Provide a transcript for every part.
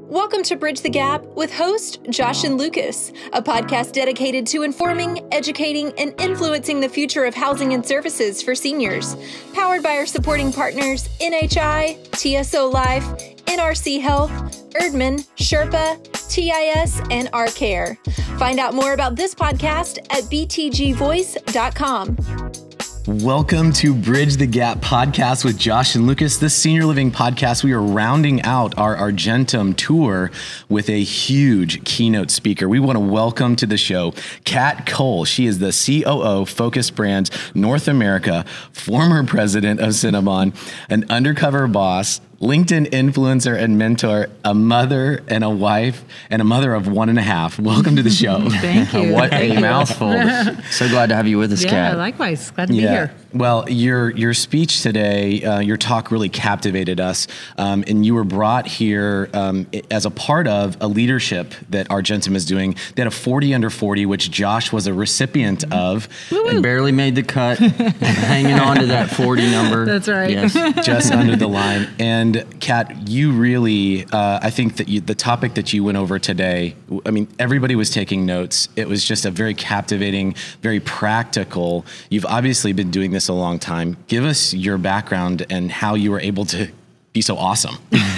Welcome to Bridge the Gap with host Josh and Lucas, a podcast dedicated to informing, educating, and influencing the future of housing and services for seniors. Powered by our supporting partners, NHI, TSO Life, NRC Health, Erdman, Sherpa, TIS, and R-Care. Find out more about this podcast at btgvoice.com. Welcome to Bridge the Gap podcast with Josh and Lucas. This senior living podcast, we are rounding out our Argentum tour with a huge keynote speaker. We want to welcome to the show Kat Cole. She is the COO, Focus Brands North America, former president of Cinnabon, an undercover boss, LinkedIn influencer and mentor, a mother and a wife, and a mother of 1.5. Welcome to the show. Thank you. What a mouthful. So glad to have you with us, Kat. Yeah, likewise. Glad to be here. Well, your speech today, your talk really captivated us, and you were brought here as a part of a leadership that Argentum is doing. They had a 40 under 40, which Josh was a recipient of. And barely made the cut, hanging on to that 40 number. That's right. Yes. Just under the line. And Kat, you really, I think that the topic that you went over today, I mean, everybody was taking notes. It was just a very captivating, very practical. You've obviously been doing this a long time. Give us your background and how you were able to be so awesome.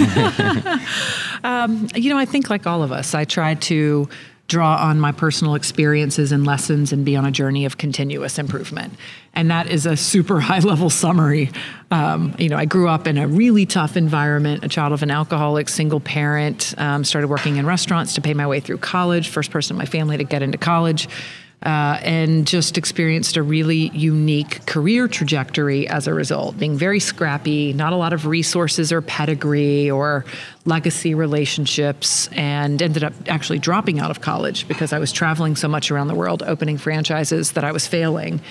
I think like all of us, I tried to draw on my personal experiences and lessons and be on a journey of continuous improvement. And that is a super high level summary. I grew up in a really tough environment, a child of an alcoholic, single parent, started working in restaurants to pay my way through college, first person in my family to get into college. And just experienced a really unique career trajectory as a result, being very scrappy, not a lot of resources or pedigree or legacy relationships, and ended up actually dropping out of college because I was traveling so much around the world, opening franchises that I was failing.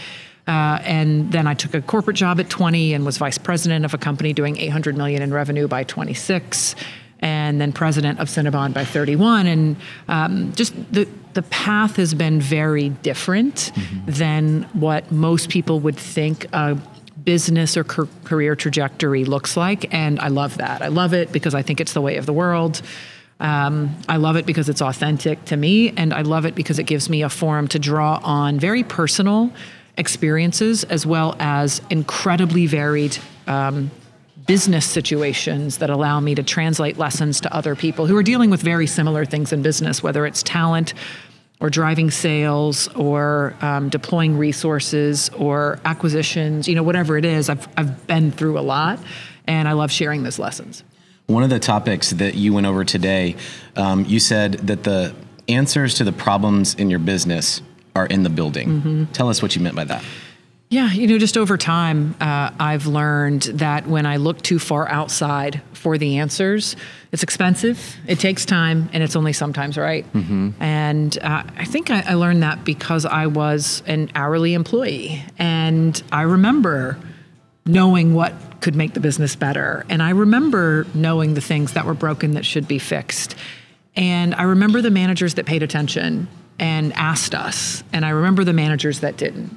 And then I took a corporate job at 20 and was vice president of a company doing $800 million in revenue by 26. And then president of Cinnabon by 31. And just the path has been very different than what most people would think a business or career trajectory looks like. And I love that. I love it because I think it's the way of the world. I love it because it's authentic to me. And I love it because it gives me a forum to draw on very personal experiences as well as incredibly varied business situations that allow me to translate lessons to other people who are dealing with very similar things in business, whether it's talent or driving sales or deploying resources or acquisitions, whatever it is. I've been through a lot, and I love sharing those lessons. One of the topics that you went over today, you said that the answers to the problems in your business are in the building. Tell us what you meant by that. Yeah, just over time, I've learned that when I look too far outside for the answers, it's expensive, it takes time, and it's only sometimes right. And I think I learned that because I was an hourly employee, and I remember knowing what could make the business better, and I remember knowing the things that were broken that should be fixed. And I remember the managers that paid attention and asked us, and I remember the managers that didn't.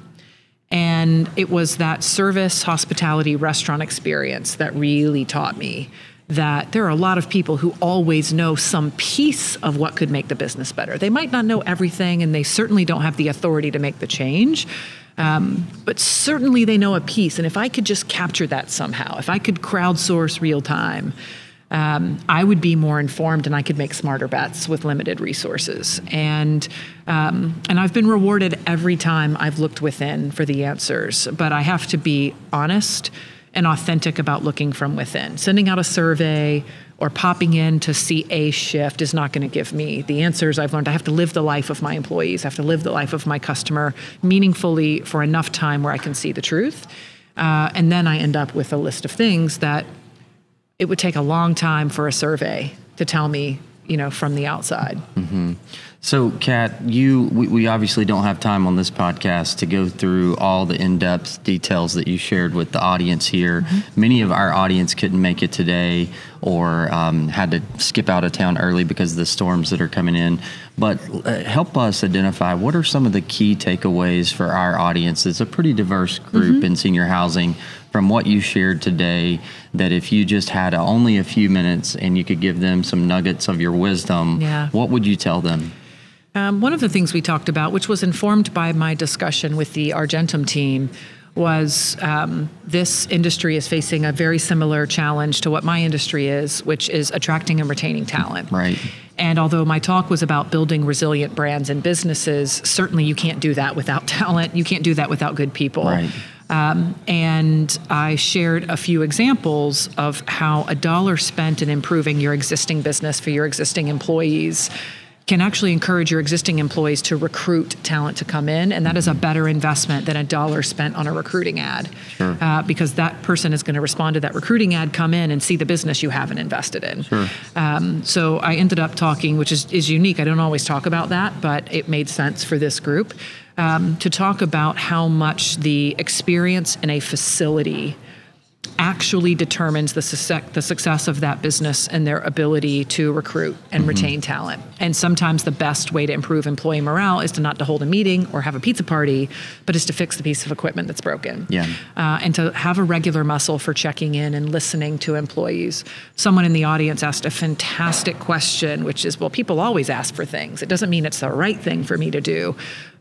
And it was that service, hospitality, restaurant experience that really taught me that there are a lot of people who always know some piece of what could make the business better. They might not know everything, and they certainly don't have the authority to make the change, but certainly they know a piece. And if I could just capture that somehow, if I could crowdsource real time, I would be more informed and I could make smarter bets with limited resources. And I've been rewarded every time I've looked within for the answers, but I have to be honest and authentic about looking from within. Sending out a survey or popping in to see a shift is not going to give me the answers. I've learned I have to live the life of my employees, I have to live the life of my customer meaningfully for enough time where I can see the truth. And then I end up with a list of things that it would take a long time for a survey to tell me, from the outside. So, Kat, we obviously don't have time on this podcast to go through all the in-depth details that you shared with the audience here. Many of our audience couldn't make it today or had to skip out of town early because of the storms that are coming in. But help us identify what are some of the key takeaways for our audience. It's a pretty diverse group in senior housing from what you shared today, that if you just had only a few minutes and you could give them some nuggets of your wisdom, what would you tell them? One of the things we talked about, which was informed by my discussion with the Argentum team, was this industry is facing a very similar challenge to what my industry is, which is attracting and retaining talent. Right. And although my talk was about building resilient brands and businesses, certainly you can't do that without talent. You can't do that without good people. Right. And I shared a few examples of how $1 spent in improving your existing business for your existing employees can actually encourage your existing employees to recruit talent to come in. And that is a better investment than $1 spent on a recruiting ad. Sure. Because that person is going to respond to that recruiting ad, come in and see the business you haven't invested in. Sure. So I ended up talking, which is unique. I don't always talk about that, but it made sense for this group, to talk about how much the experience in a facility actually determines the success of that business and their ability to recruit and retain talent. And sometimes the best way to improve employee morale is not to hold a meeting or have a pizza party, but is to fix the piece of equipment that's broken. Yeah. And to have a regular muscle for checking in and listening to employees. Someone in the audience asked a fantastic question, which is, well, people always ask for things. It doesn't mean it's the right thing for me to do.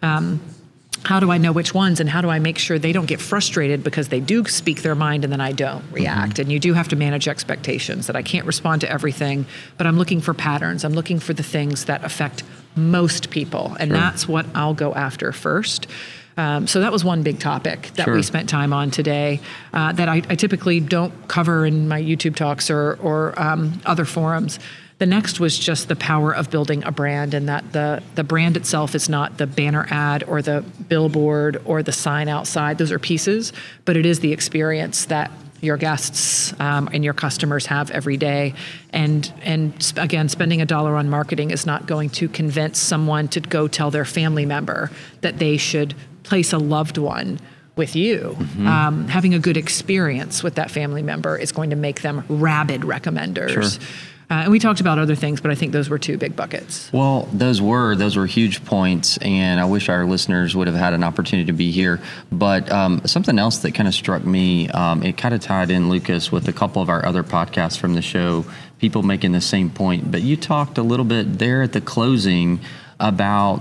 How do I know which ones, and how do I make sure they don't get frustrated because they do speak their mind and then I don't react? And you do have to manage expectations that I can't respond to everything, but I'm looking for patterns. I'm looking for the things that affect most people, and that's what I'll go after first. So that was one big topic that we spent time on today that I typically don't cover in my YouTube talks or other forums. The next was just the power of building a brand, and that the brand itself is not the banner ad or the billboard or the sign outside. Those are pieces, but it is the experience that your guests and your customers have every day. And again, spending $1 on marketing is not going to convince someone to go tell their family member that they should place a loved one with you. Having a good experience with that family member is going to make them rabid recommenders. Sure. And we talked about other things, but I think those were two big buckets. Well, those were huge points, and I wish our listeners would have had an opportunity to be here. But something else that kind of struck me, it kind of tied in, Lucas, with a couple of our other podcasts from the show, people making the same point. But you talked a little bit there at the closing about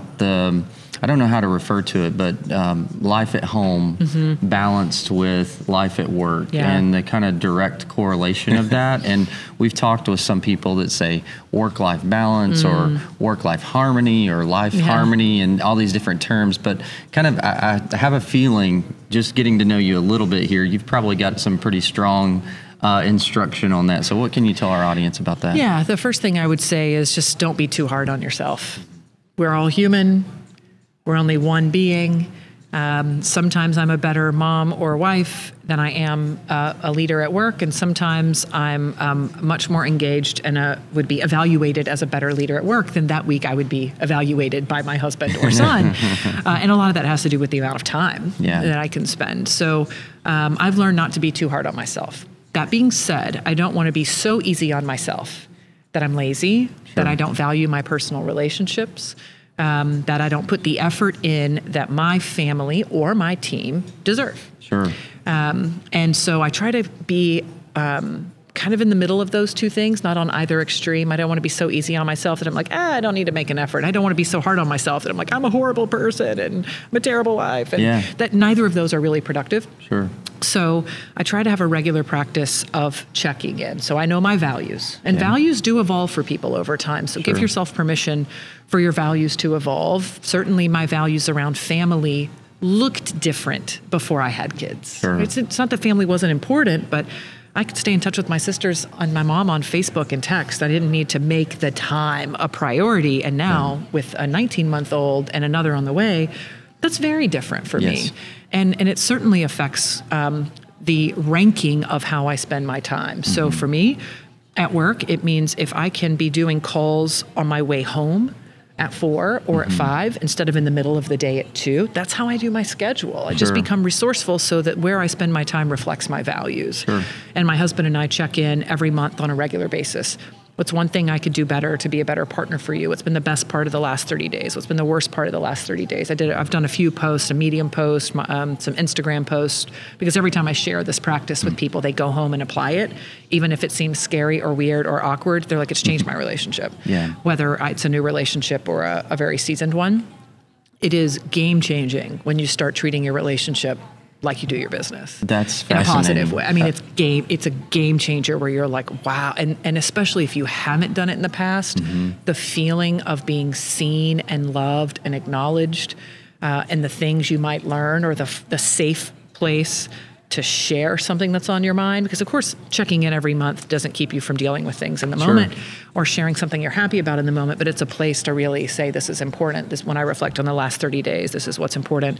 I don't know how to refer to it, but life at home balanced with life at work, and the kind of direct correlation of that. And we've talked with some people that say work-life balance or work-life harmony or life harmony and all these different terms. But kind of I have a feeling, just getting to know you a little bit here, you've probably got some pretty strong instruction on that. So what can you tell our audience about that? Yeah, the first thing I would say is just don't be too hard on yourself. We're all human. We're only one being. Sometimes I'm a better mom or wife than I am a leader at work, and sometimes I'm much more engaged and would be evaluated as a better leader at work than that week I would be evaluated by my husband or son. And a lot of that has to do with the amount of time that I can spend. So I've learned not to be too hard on myself. That being said, I don't want to be so easy on myself that I'm lazy, that I don't value my personal relationships, that I don't put the effort in that my family or my team deserve. Sure. And so I try to be kind of in the middle of those two things, not on either extreme. I don't want to be so easy on myself that I'm like, I don't need to make an effort. I don't want to be so hard on myself that I'm like, I'm a horrible person and I'm a terrible wife. And that neither of those are really productive. Sure. So I try to have a regular practice of checking in. So I know my values, and values do evolve for people over time. So give yourself permission for your values to evolve. Certainly my values around family looked different before I had kids. Sure. It's not that family wasn't important, but I could stay in touch with my sisters and my mom on Facebook and text. I didn't need to make the time a priority. And now with a 19-month-old and another on the way, that's very different for me. And it certainly affects the ranking of how I spend my time. So for me, at work, it means if I can be doing calls on my way home at 4 or at 5 instead of in the middle of the day at 2, that's how I do my schedule. I just become resourceful so that where I spend my time reflects my values. And my husband and I check in every month on a regular basis. What's one thing I could do better to be a better partner for you? What's been the best part of the last 30 days? What's been the worst part of the last 30 days? I've done a few posts, a Medium post, some Instagram posts, because every time I share this practice with people, they go home and apply it. Even if it seems scary or weird or awkward, they're like, it's changed my relationship. Yeah. Whether it's a new relationship or a very seasoned one, it is game changing when you start treating your relationship like you do your business. That's in a fascinating. positive way. I mean, it's a game changer where you're like, wow. And especially if you haven't done it in the past, the feeling of being seen and loved and acknowledged, and the things you might learn, or the safe place to share something that's on your mind. Because of course, checking in every month doesn't keep you from dealing with things in the moment, or sharing something you're happy about in the moment, but it's a place to really say, this is important. This, when I reflect on the last 30 days, this is what's important.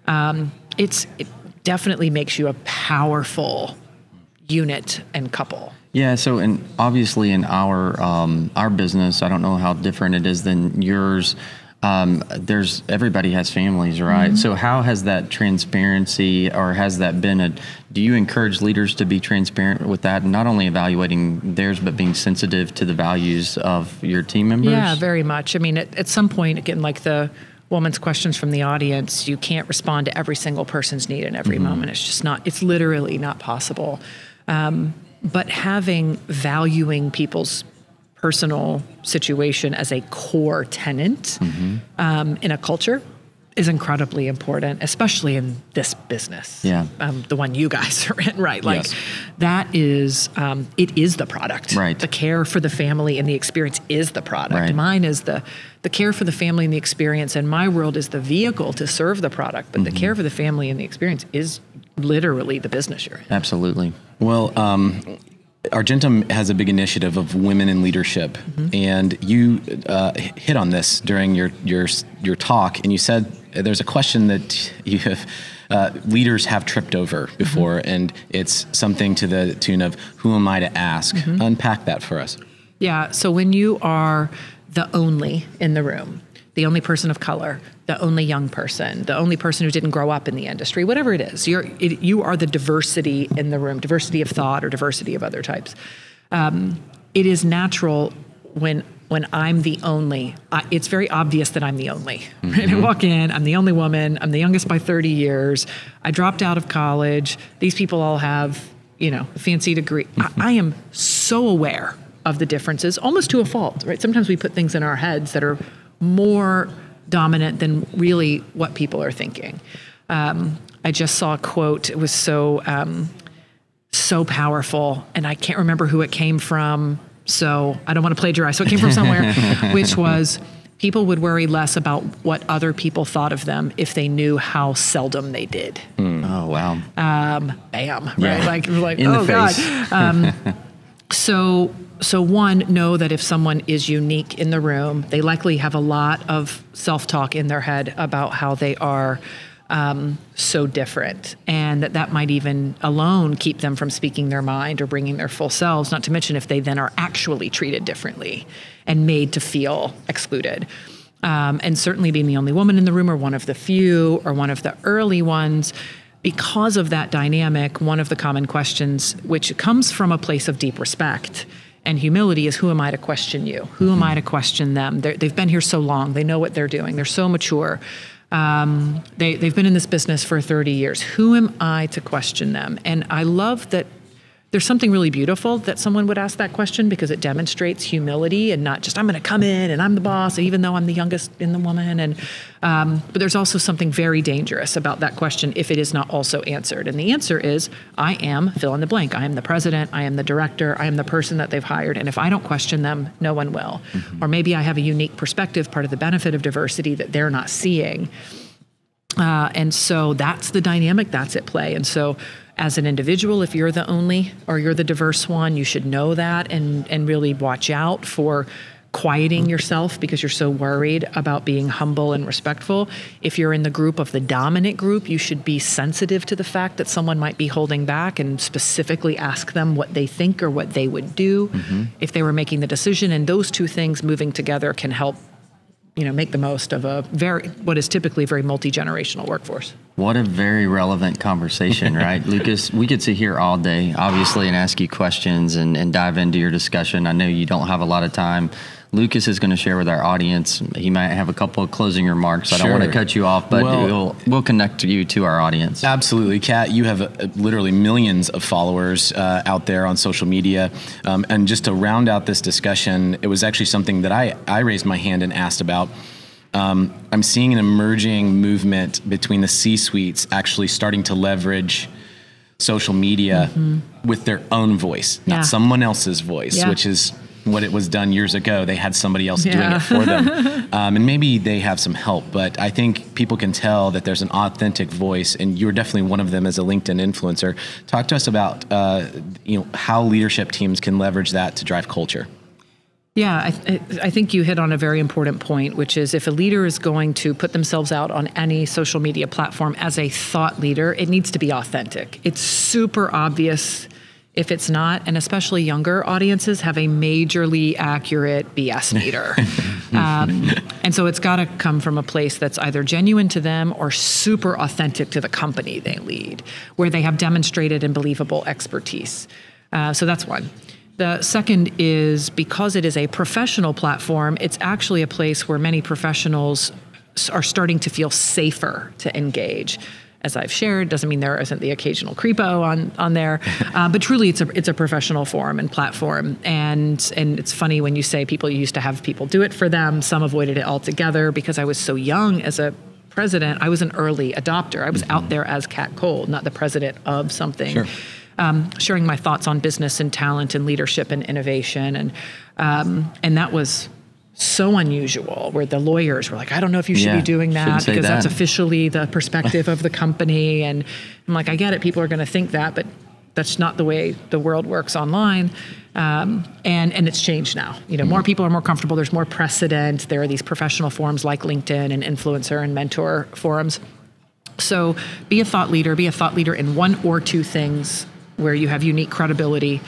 It definitely makes you a powerful unit and couple. Yeah. So, and obviously in our business, I don't know how different it is than yours. Everybody has families, right? So how has that transparency, or has that been do you encourage leaders to be transparent with that, and not only evaluating theirs, but being sensitive to the values of your team members? Yeah, very much. I mean, at some point, again, like the woman's questions from the audience, you can't respond to every single person's need in every moment. It's just not, it's literally not possible. But valuing people's personal situation as a core tenet in a culture is incredibly important, especially in this business. Yeah. The one you guys are in, right? Like Yes. that is, it is the product. Right. The care for the family and the experience is the product. Right. Mine is the care for the family and the experience, and my world is the vehicle to serve the product. But the care for the family and the experience is literally the business you're in. Absolutely. Well, Argentum has a big initiative of women in leadership, and you hit on this during your talk, and you said there's a question that you have leaders have tripped over before, and it's something to the tune of, who am I to ask? Unpack that for us. Yeah, so when you are the only in the room, the only person of color, the only young person, the only person who didn't grow up in the industry, whatever it is, you are the diversity in the room, diversity of thought or diversity of other types. It is natural when I'm the only, it's very obvious that I'm the only. Right? I walk in, I'm the only woman, I'm the youngest by 30 years, I dropped out of college, these people all have, a fancy degree. I am so aware of the differences, almost to a fault, right? Sometimes we put things in our heads that are more dominant than really what people are thinking. I just saw a quote. It was so powerful, and I can't remember who it came from, so I don't want to plagiarize. So it came from somewhere, which was, people would worry less about what other people thought of them if they knew how seldom they did. Oh, wow. Bam, Yeah. right? Like In oh the face. God. So one, know that if someone is unique in the room, they likely have a lot of self-talk in their head about how they are so different, and that might even alone keep them from speaking their mind or bringing their full selves, not to mention if they then are actually treated differently and made to feel excluded. And certainly being the only woman in the room, or one of the few, or one of the early ones, because of that dynamic, one of the common questions, which comes from a place of deep respect and humility, is, who am I to question you? Who am I to question them? They've been here so long. They know what they're doing. They're so mature. They've been in this business for 30 years. Who am I to question them? And I love that there's something really beautiful that someone would ask that question, because it demonstrates humility, and not just, I'm going to come in and I'm the boss, even though I'm the youngest in the woman. And but there's also something very dangerous about that question if it is not also answered. And the answer is, I am fill in the blank. I am the president. I am the director. I am the person that they've hired. And if I don't question them, no one will. Or maybe I have a unique perspective, part of the benefit of diversity, that they're not seeing. And so that's the dynamic that's at play. And so as an individual, if you're the only or you're the diverse one, you should know that and really watch out for quieting yourself because you're so worried about being humble and respectful. If you're in the group of the dominant group, you should be sensitive to the fact that someone might be holding back, and specifically ask them what they think or what they would do if they were making the decision. And those two things moving together can help make the most of what is typically a very multi-generational workforce. What a very relevant conversation, right? Lucas, we could sit here all day, obviously, and ask you questions and dive into your discussion. I know you don't have a lot of time. Lucas is going to share with our audience. He might have a couple of closing remarks. I don't want to cut you off, but we'll connect you to our audience. Absolutely. Kat, you have literally millions of followers out there on social media. And just to round out this discussion, it was actually something that I raised my hand and asked about. I'm seeing an emerging movement between the C-suites actually starting to leverage social media with their own voice, not someone else's voice, which is what it was done years ago. They had somebody else doing it for them. And maybe they have some help, but I think people can tell that there's an authentic voice, and you're definitely one of them as a LinkedIn influencer. Talk to us about how leadership teams can leverage that to drive culture. Yeah, I think you hit on a very important point, which is if a leader is going to put themselves out on any social media platform as a thought leader, it needs to be authentic. It's super obvious if it's not, and especially younger audiences have a majorly accurate BS meter. And so it's got to come from a place that's either genuine to them or super authentic to the company they lead, where they have demonstrated and believable expertise. So that's one. The second is because it is a professional platform, it's actually a place where many professionals are starting to feel safer to engage. As I've shared, doesn't mean there isn't the occasional creepo on there, but truly it's a professional forum and platform. And it's funny when you say people used to have people do it for them. Some avoided it altogether because I was so young as a president. I was an early adopter. I was out there as Kat Cole, not the president of something. Sure. Sharing my thoughts on business and talent and leadership and innovation. And that was so unusual, where the lawyers were like, I don't know if you should be doing that because that's officially the perspective of the company. And I'm like, I get it. People are going to think that, but that's not the way the world works online. And it's changed now. More people are more comfortable. There's more precedent. There are these professional forums like LinkedIn and influencer and mentor forums. So be a thought leader in one or two things where you have unique credibility.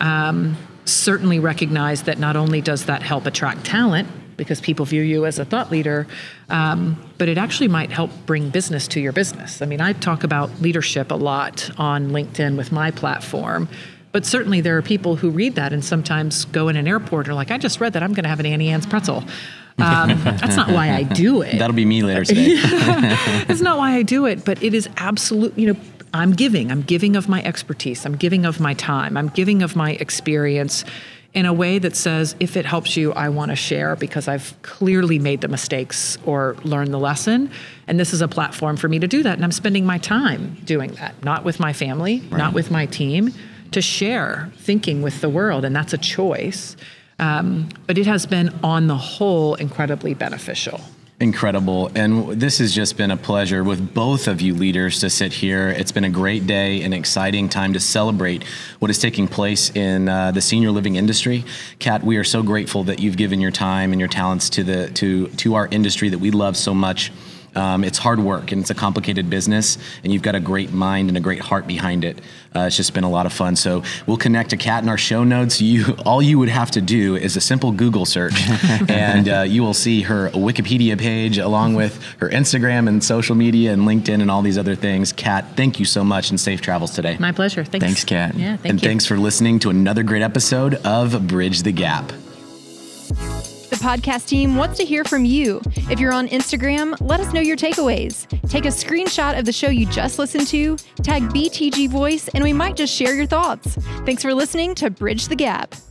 Certainly recognize that not only does that help attract talent because people view you as a thought leader, but it actually might help bring business to your business. I mean, I talk about leadership a lot on LinkedIn with my platform, but certainly there are people who read that and sometimes go in an airport and are like, I just read that I'm going to have an Annie Ann's pretzel. That's not why I do it. That'll be me later today. That's not why I do it, but it is absolute, I'm giving of my expertise. I'm giving of my time. I'm giving of my experience in a way that says, if it helps you, I want to share because I've clearly made the mistakes or learned the lesson. And this is a platform for me to do that. And I'm spending my time doing that, not with my family, not with my team, to share thinking with the world. And that's a choice. But it has been, on the whole, incredibly beneficial. Incredible. And this has just been a pleasure with both of you leaders to sit here. It's been a great day, an exciting time to celebrate what is taking place in the senior living industry. Kat, we are so grateful that you've given your time and your talents to our industry that we love so much. It's hard work and it's a complicated business, and you've got a great mind and a great heart behind it. It's just been a lot of fun. So we'll connect to Kat in our show notes. All you would have to do is a simple Google search, and you will see her Wikipedia page along with her Instagram and social media and LinkedIn and all these other things. Kat, thank you so much, and safe travels today. My pleasure. Thanks, Kat. Yeah, thank you. Thanks for listening to another great episode of Bridge the Gap. The podcast team wants to hear from you. If you're on Instagram, let us know your takeaways. Take a screenshot of the show you just listened to, tag BTG Voice, and we might just share your thoughts. Thanks for listening to Bridge the Gap.